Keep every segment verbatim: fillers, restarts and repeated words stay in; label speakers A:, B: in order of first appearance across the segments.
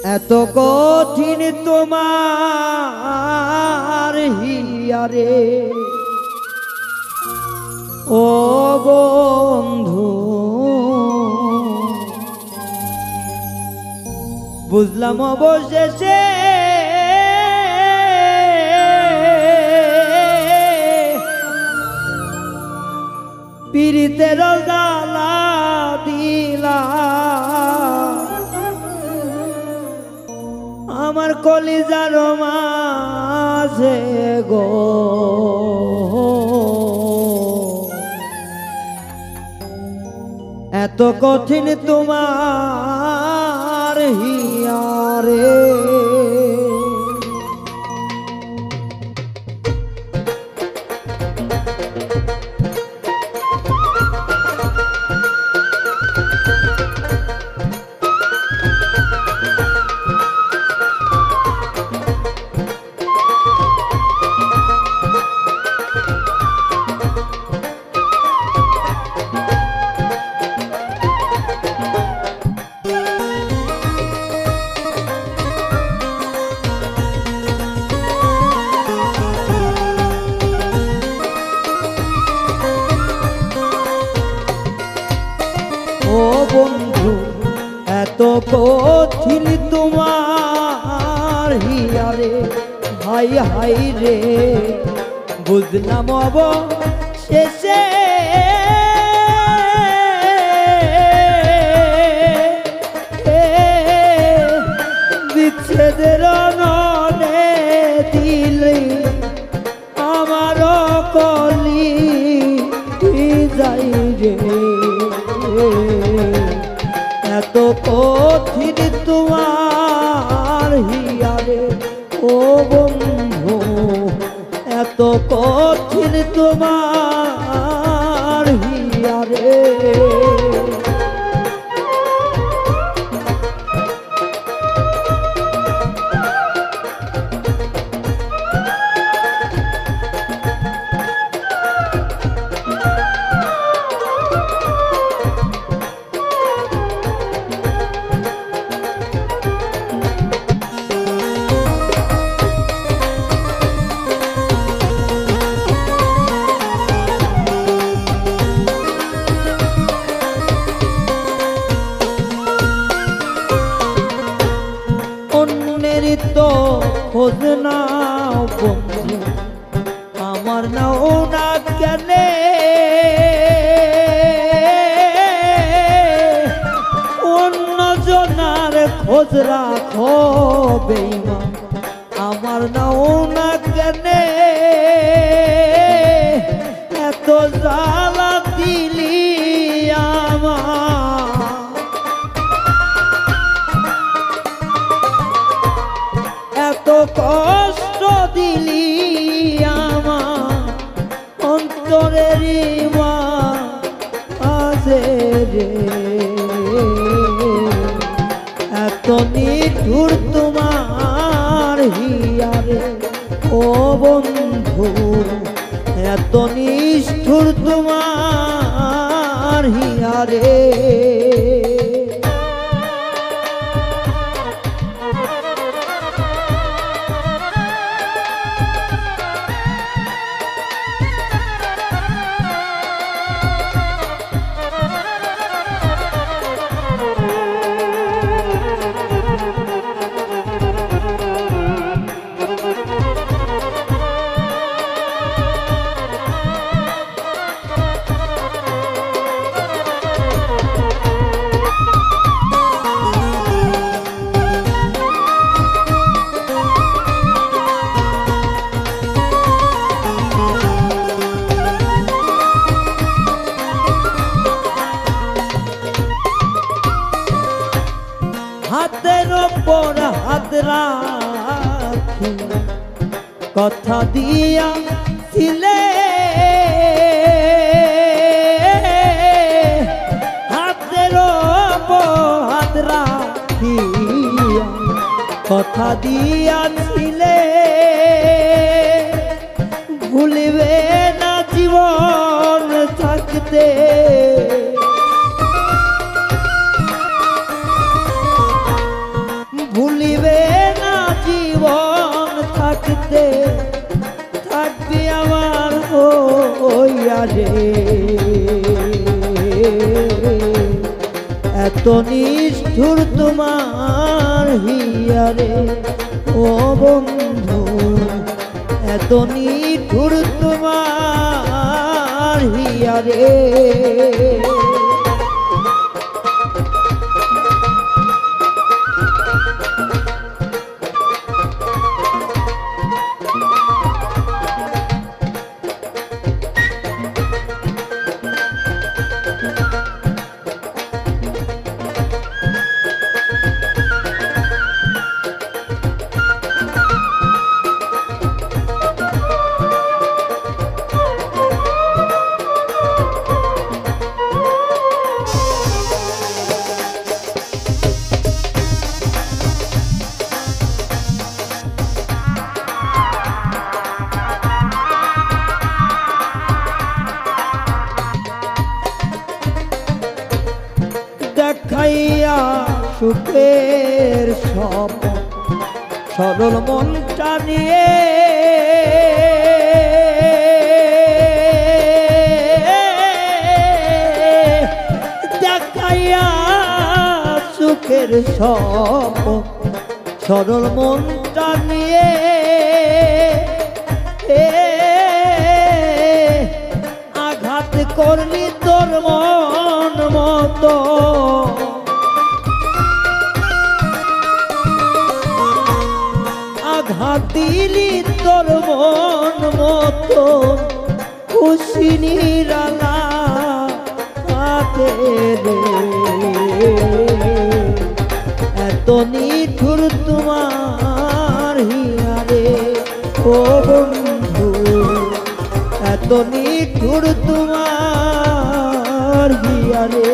A: এত কঠিন তোমার হিয়ারে ও বন্ধু, বুঝলাম অবশেষে পীড়িতের জ্বালা দিলা আমার কলিজার মাঝে গো। এত কঠিন তোমার হিয়ারে ও বন্ধু, এত কঠিন তোমার হিয়ারে হাই হাই রে, বুঝলাম অবশেষে বিচ্ছেদের ননে দিলে আমার কলি যাই রে। এত কঠিন তোমার হিয়ারে ও বন্ধু, এত কঠিন তোমার হিয়ারে তো খোঁজ নাও বন্ধু, আমার নাও না কেনে অন্য জনার খোঁজ রাখো বেঈমান, আমার নাও না কেনে এত জ্বালা দিলি আমার, এত কষ্ট দিলি আমার অন্তরের মাঝে রে। এত নিঠুর তোমার হিয়ারে ও বন্ধু, এত নিষ্ঠুর তোমার হিয়ারে হাতের ওপর হাত রাখি কথা দিয়া ছিলে, হাতের ওপর হাত রাখি কথা দিয়াছিলে, ভুলিবে না জীবন থাকতে ভুলি রে এত নিষ্ঠুর তোমার হিয়া রে ও বন্ধু এত নিষ্ঠুর তোমার হিয়া রে দেখাইয়া সুখের স্বপ্ন সরল মনটা নিয়ে দেখাইয়া সুখের স্বপ্ন সরল মনটা নিয়ে আঘাত করলি তোর মন মতো আঘাত দিলি তোর মন মতো খুশি নিরালা হাতে রে এত নিঠুর তোমার হিয়া রে ও বন্ধু এত নিঠুর তোমার হিয়া রে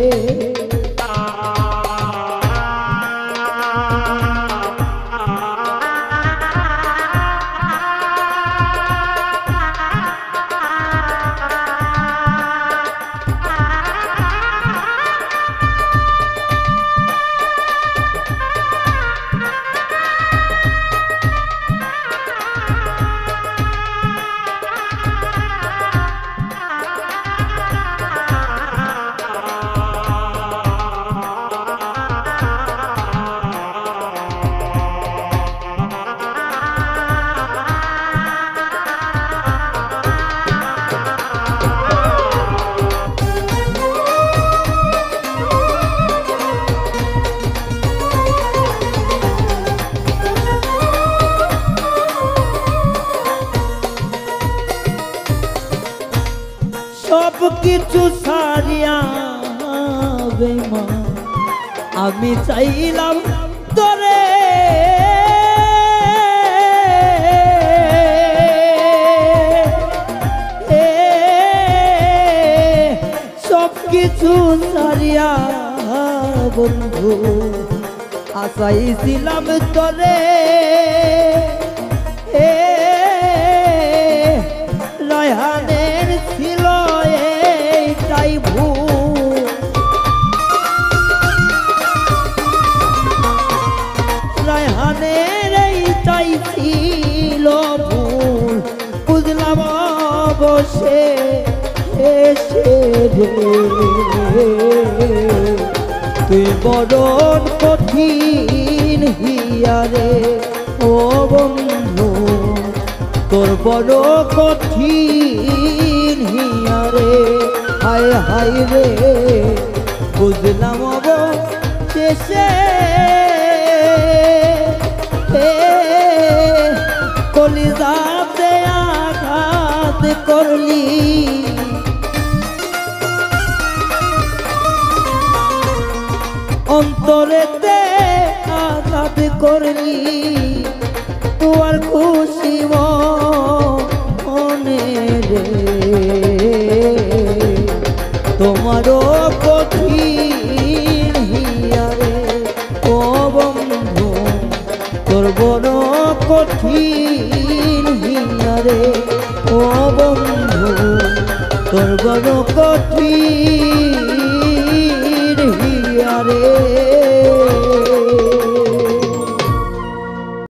A: সব কিছু সারিয়া বেমা আমি চাইলাম তোরে সব কিছু সারিয়া বন্ধু আশাইছিলাম তোরে রায়হানের ছিল এইটাই ভুল রায়হানের এইটাই ছিল ভুল বুঝলাম অবশ্যে এসে রে তুই বড় কঠিন হিয়া রে ও বন্ধু তোর বড় কঠিন হিয়া রে হায় হায় রে বুঝলাম অবশেষে কলিজাতে আঘাত করলি অন্তরেতে আঘাত করলি তোর খুশি মনে রে তোমারও